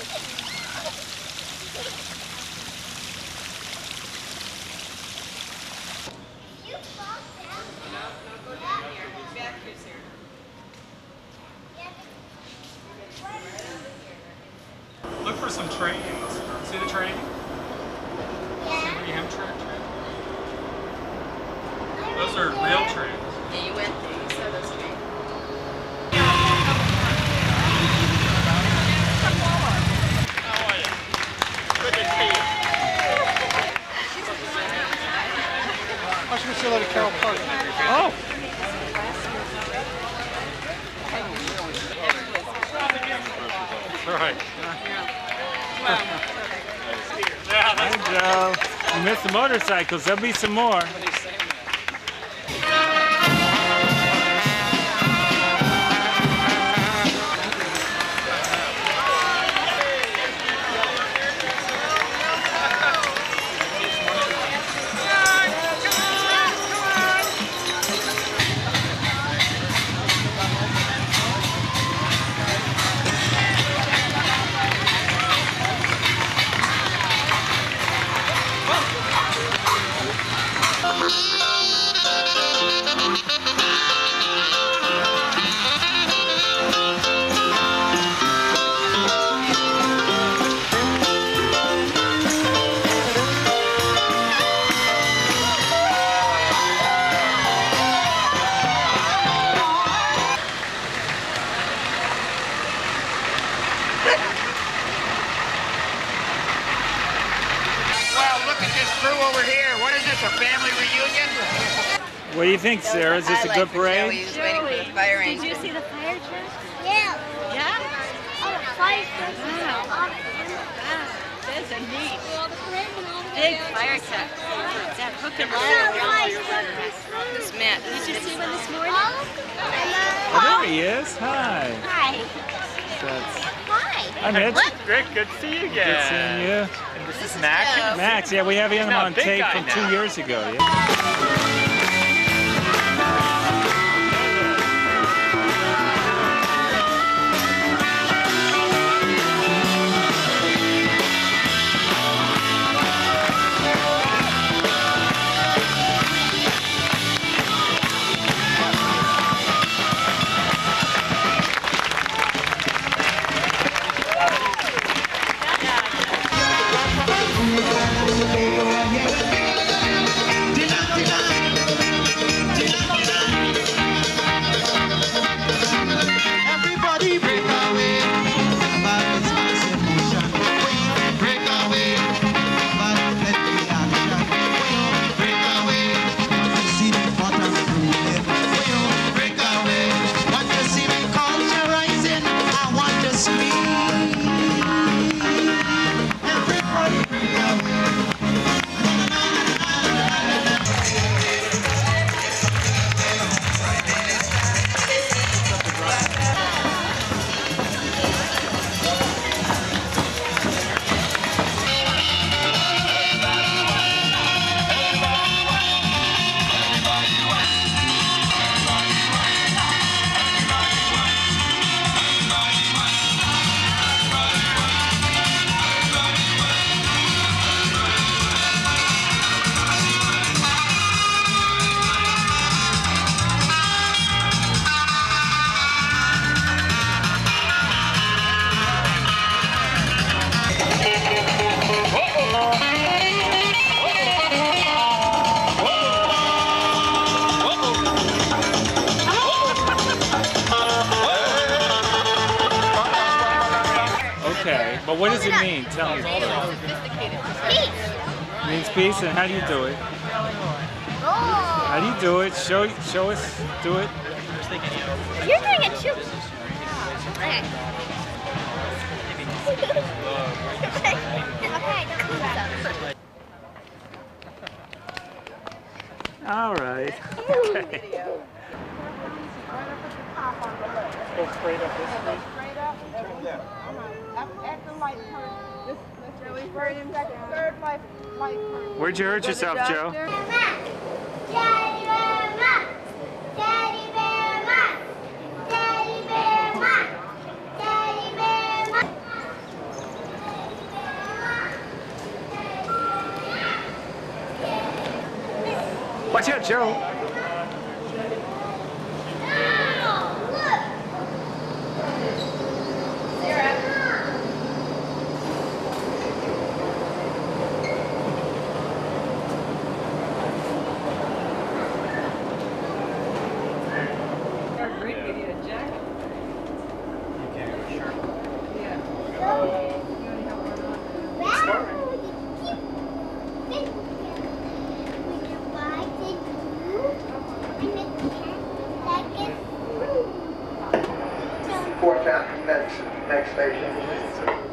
Look for some trains. See the train? Yeah. See where you have train? Those are real trains. Yeah, you went there. You saw those trains. How are you? Good to see you. I should Sheila to Carroll Park. Oh! All right. Hi, Joe. You missed the motorcycles. There'll be some more. Over here. What is this, a family reunion? What do you think, Sarah? Is this a good parade? Joey was waiting for the fire Did engine. you see the fire truck? Yeah. Yeah? Oh, the fire truck. Wow. That's a neat. Big fire truck. That hook and ladder. This mat. Did you see one this morning? Oh, there he is. Hi. Hi. That's, Hi. hi, Mitch. Rick, good to see you again. Good seeing you. And this is Max. Max, yeah, we have him now on a big tape guy from now. 2 years ago. Yeah. Okay, but what does it mean? Tell me. Peace. It means peace, and how do you do it? How do you do it? Show us, do it. You're doing it too. Okay. Okay. All right. Okay. Go straight up this way. Turn left. At the light turn. This really third light turn. Where'd you hurt yourself, Joe? Daddy bear mutt. Daddy bear mutt. Daddy bear mutt. Daddy bear mutt. Joe. Next station.